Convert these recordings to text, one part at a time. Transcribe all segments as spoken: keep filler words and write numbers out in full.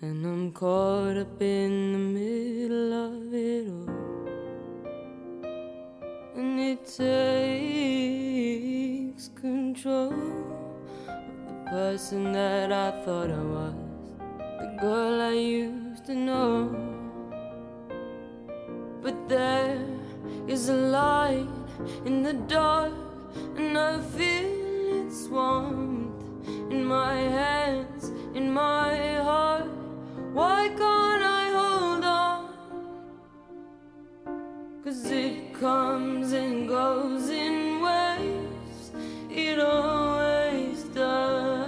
and I'm caught up in the middle of it all. And it takes control of the person that I thought I was, the girl I used to know. But there is a light in the dark, and I feel its warmth in my hands, in my heart. Why can't I hold on? 'Cause it comes and goes in waves. It always does.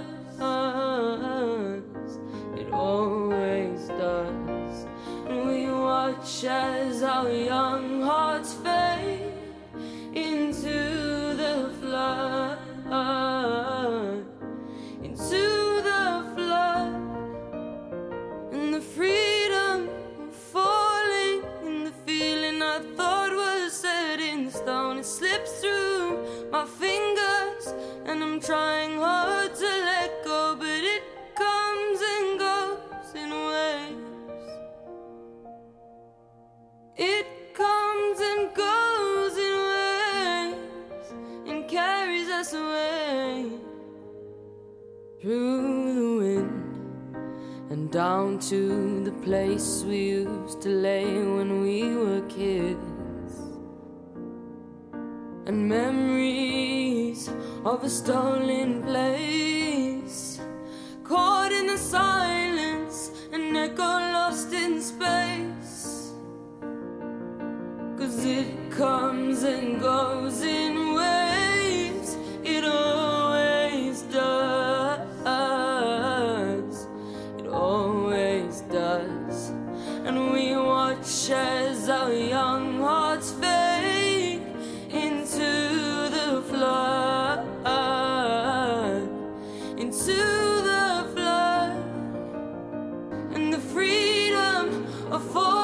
It always does. And we watch as our young hearts fade into the flood. Into the flood. And the freedom of falling, and the feeling I thought was set in stone, it slips through my fingers, and I'm trying hard to let go, but it comes and goes in waves. It comes and goes in waves, and carries us away through the wind and down to the place we used to lay when we were kids. And memories of a stolen place, caught in the silence, an echo lost in space. 'Cause it comes and goes in waves. It always does. It always does. And we watch as our young hearts fade into the flood. Into the flood. And the freedom of